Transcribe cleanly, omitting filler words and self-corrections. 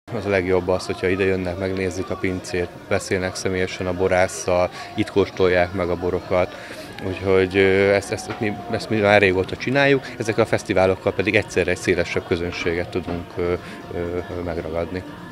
Az a legjobb az, hogyha ide jönnek, megnézik a pincét, beszélnek személyesen a borásszal, itt kóstolják meg a borokat. Úgyhogy ezt mi már régóta csináljuk, ezekkel a fesztiválokkal pedig egyszerre egy szélesebb közönséget tudunk megragadni.